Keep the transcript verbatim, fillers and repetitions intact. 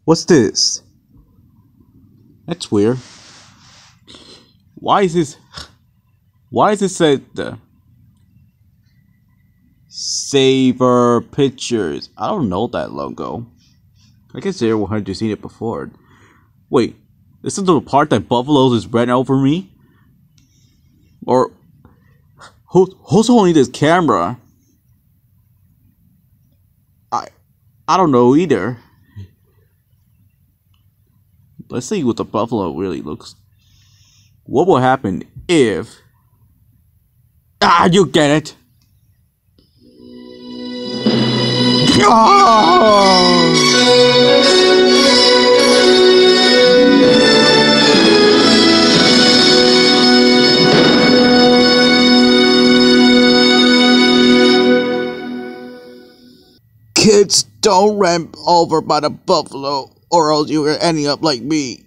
What's this? That's weird. Why is this? Why is it said the Savor Pictures? I don't know that logo. I guess everyone had seen it before. Wait, this is the part that Buffaloes is ran over me? Or who who's holding this camera? I I don't know either. Let's see what the buffalo really looks. What will happen if... Ah, you get it! Oh! Kids, don't run over by the buffalo, or else you will end up like me.